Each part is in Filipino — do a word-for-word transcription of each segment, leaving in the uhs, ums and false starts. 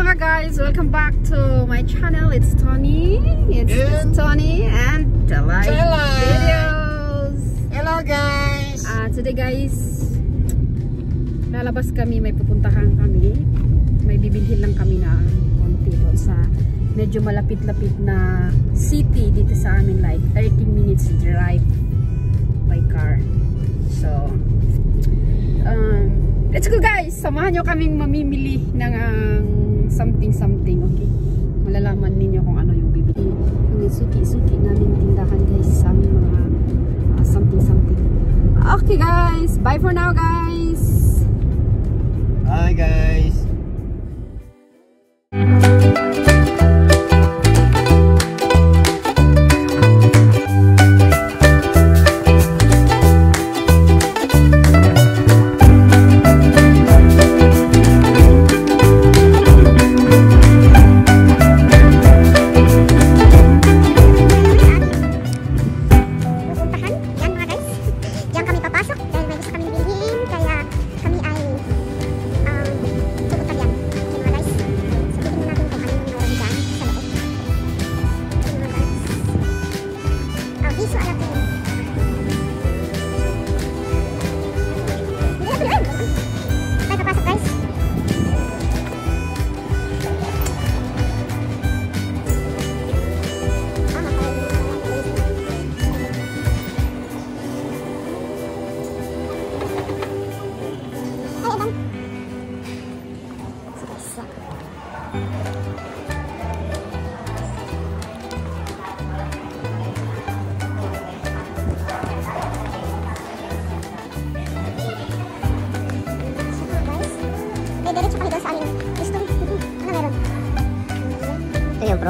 mga guys, welcome back to my channel. It's Tony. It's, it's Tony and the live videos. Hello guys. Uh, today guys, lalabas kami, may pupuntahan kami. May bibilhin lang kami na konti doon sa medyo malapit-lapit na city dito sa amin, like thirty minutes drive by car. So, um, let's go guys! Samahan nyo kaming mamimili ng uh, something-something, okay? Malalaman ninyo kung ano yung bibili. Yung suki-suki namin tindahan guys sa aming mga something-something. Uh, okay guys! Bye for now guys! Bye guys! Pro.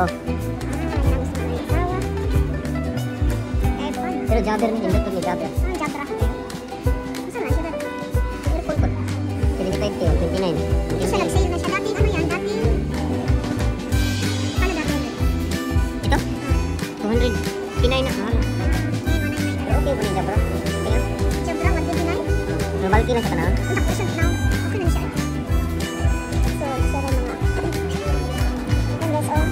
Pero Jabber ni Indot ni Jabber. Ah, Jabber. Saan na siya? Earphone ko. twenty-five K, twenty-nine. Siya nag-sale na siya. Dating ano yan? Dating... Paano dating? Ito? two hundred fifty-nine na. Mahal. Pero okay po ni Jabber. Tingnan. Jabber, one twenty-nine? Mabalki na siya ka na. Ang takbo siya now. Okay na siya. So, siya rin mga... Yan guys, oh.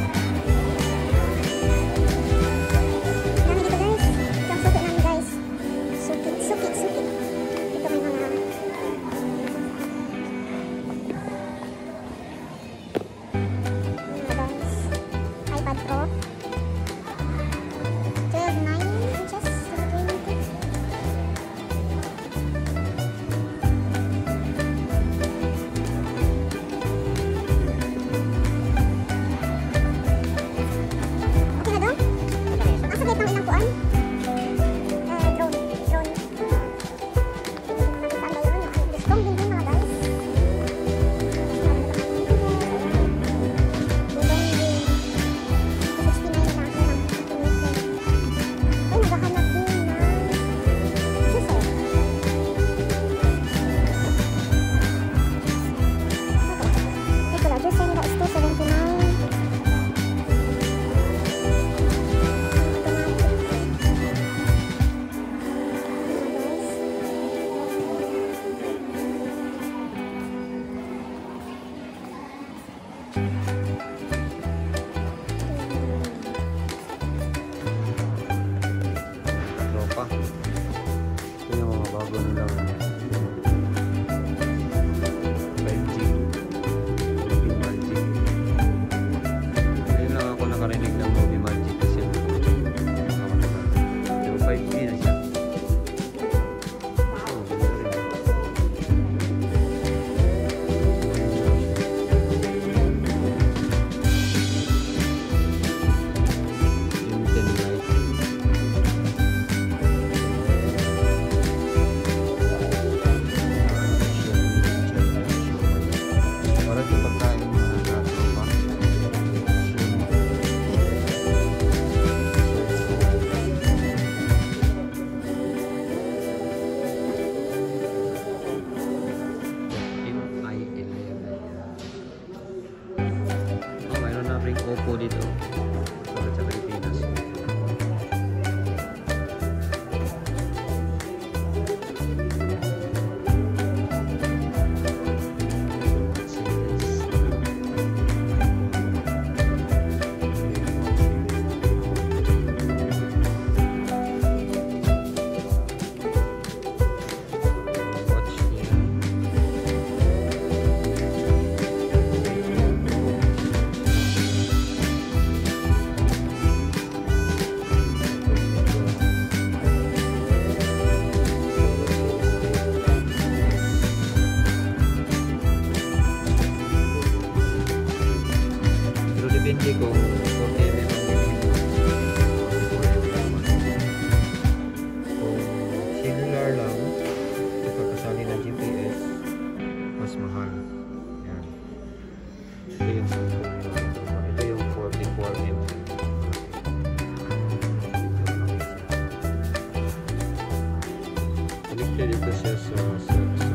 Mostly dito siya sa sa sa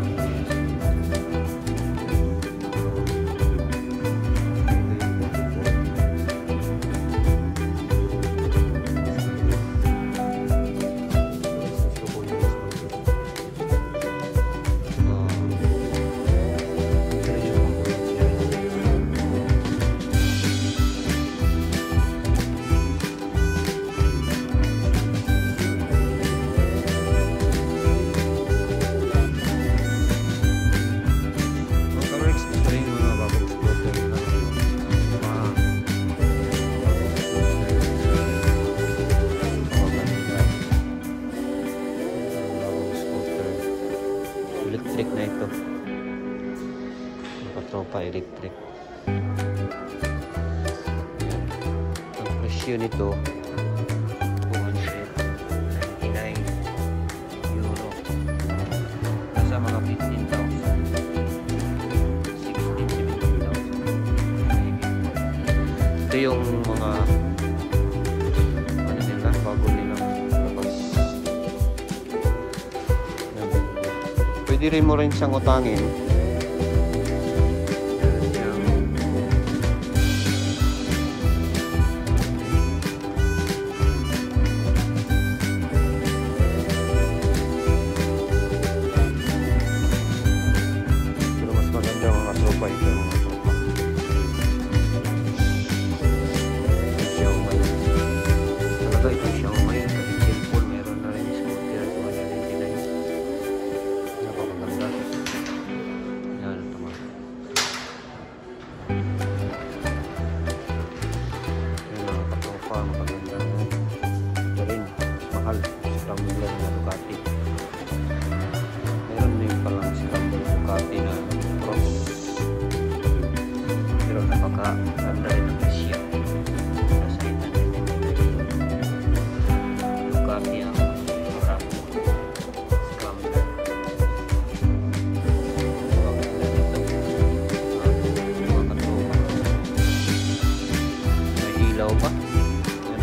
electric na ito. Nakatropa electric. Ang presyo nito two hundred ninety-nine euro. Nasa mga fifteen thousand. sixteen, seventeen thousand. Ito yung mga ano nila, bago nilang labas. Pwede rin mo rin siyang utangin. Pero mas maganda mga tropa ito, mga tropa. Xiaomi. Talaga itong Xiaomi. Kasi cellphone, meron na rin scooter two ninety-nine. Napakaganda. Yan, ito mga. Yan mga katropa, makaganda. Ito rin, mahal. Scrambler na Ducati. Meron din palang Scrambler Ducati na cross. Pero napakaganda rin ang presyo. Nasa eight ninety-nine. Ducati ang mura. Scrambler. Napakaganda dito. Ah, mga katropa. May ilaw pa. Ano?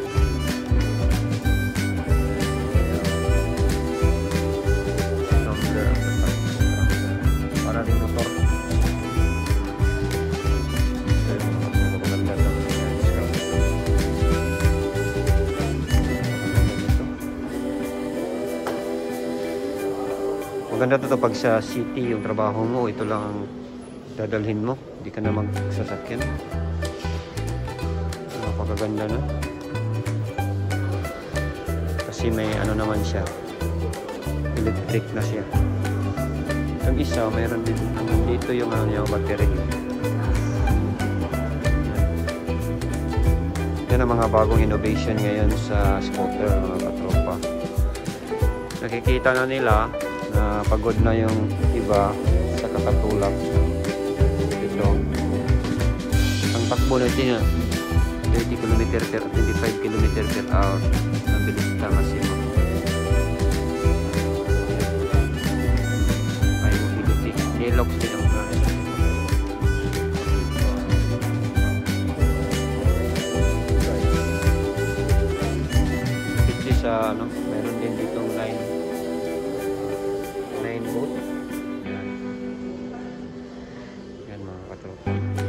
Scrambler ang tatak. Scrambler. Para rin motor. Ito yung mga magaganda ng Scrambler. Maganda to pag sa city yung trabaho mo, ito lang ang dadalhin mo, hindi ka na magsasakyan. Napakaganda na kasi may ano naman siya, electric na siya. Yung isa mayroon din dito yung ano niya, battery. Yan ang mga bagong innovation ngayon sa scooter, mga katropa. Nakikita na nila na pagod na yung iba sa kakatulak. Ito, ang takbo natin yan thirty kilometers per twenty-five kilometers per hour ang bilis na maximum. Ay mobility, nilox din ang mga ito sa ano, meron din ditong line nine volt. Yan. Yan mga katropa.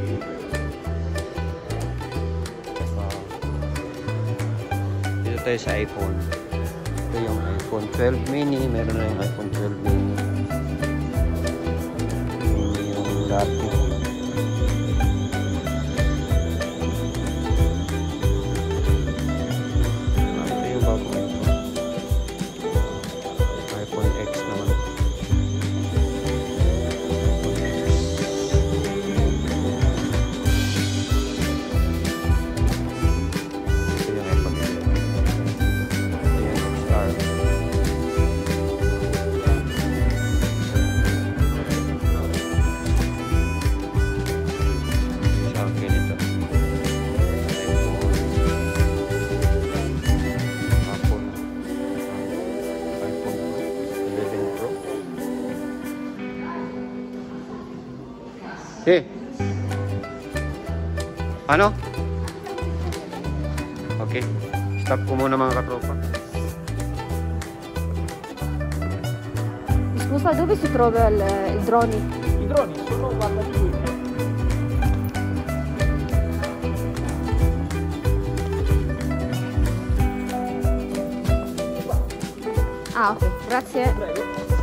Uh, dito tayo sa iPhone. Ito yung iPhone twelve mini. Meron na yung iPhone twelve mini. Mini yung dati. Ah, ito yung bago iPhone. iPhone X naman. Ito yung iPhone eleven. Ito yung Star. Sa akin ito. iPhone. iPhone eleven Pro. Eh. Ano? Okay. Stop ko muna mga katropa. Scusa, dove si trova il, il droni? I droni sono, guarda, di qui. Ah, ok, grazie. Prego.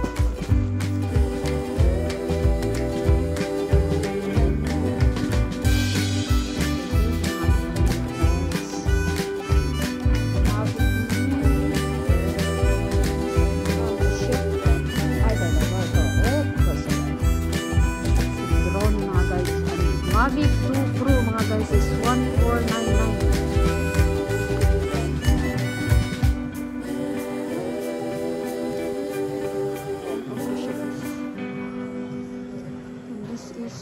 Mavic two Pro mga guys is one four nine nine. And this is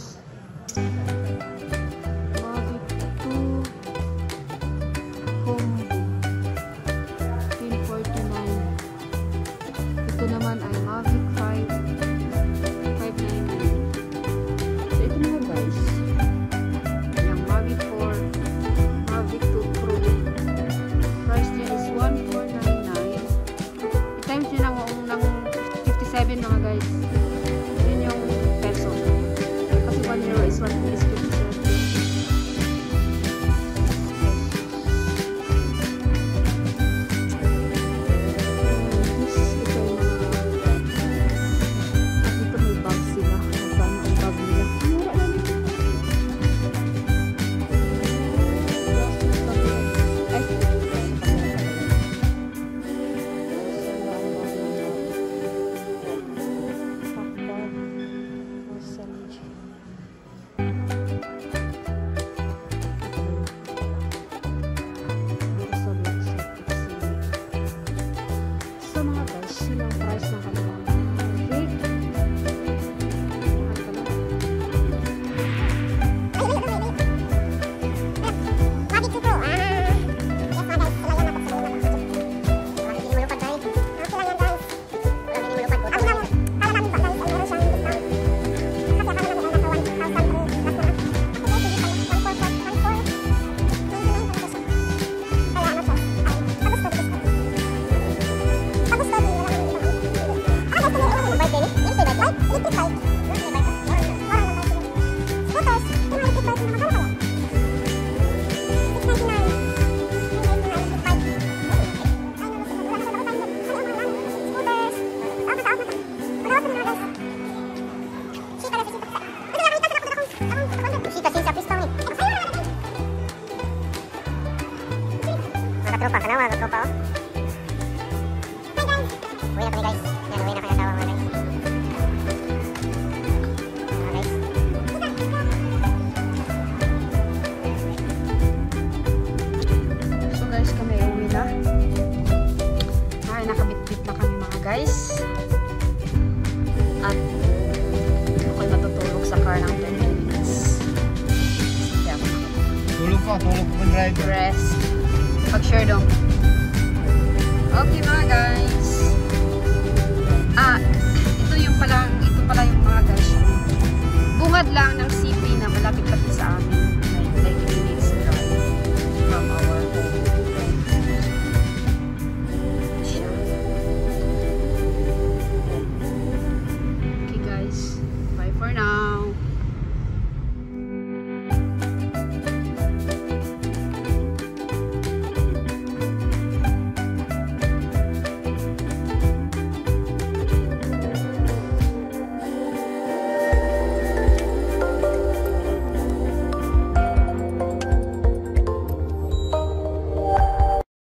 Mavic two Combo fifteen forty-nine. Ito naman ay Mavic five five ninety-nine. So ito mga guys, Mavic four, Mavic two Pro. Price niya is one four nine nine. I-times nyo ng, ng fifty-seven mga guys. Yun yung peso. Kasi one euro is one is fifty-seven. This, ito yung mga... At dito may bag sila. Magkano ang bag nila. Mura lang ito. So mga guys, yun ang price ng kanilang Mavic. Mavic two Pro. Ah. Yes, mga guys. Wala yan ako sa mga mga. Hindi mo lupad guys. Okay lang yan guys. Wala hindi mo lupad ko. Ako lang. Kala namin ba guys ay meron siyang discount. Kasi akala namin ay nasa one thousand Pro plus na. Ako guys, hindi pala. one four four one four ninety-nine pala siya. Kaya ano siya? Ay, tapos ko discount. Tapos ko din wala namin discount. Ah, guys, kami yung bike baby. Yung say bike. Electric bike. Yung say bike. Wala naman bike. Scooters. Yung mga electric bike na magkano kaya? six ninety-nine. Tropa, kenapa mga tropa oh? Hi guys! Uwi na kami guys. Yan, uwi na kaya asawa mga guys. Mga guys. So guys, kami uwi na. Ay, nakabit-bit na kami mga guys. At ako'y matutulog sa car ng thirty minutes. Hindi ako nakatulog. Tulog ka, tulog ko driver. Rest. Pag-share dong. Okay mga